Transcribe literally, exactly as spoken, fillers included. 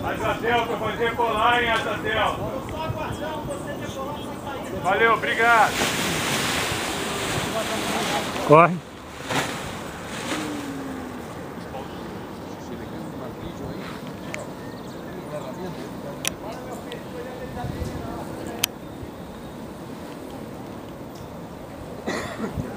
Azazel, que eu vou decolar, hein, Azazel? Eu só aguardando você decolar pra sair. Valeu, obrigado. Corre. Olha, meu filho,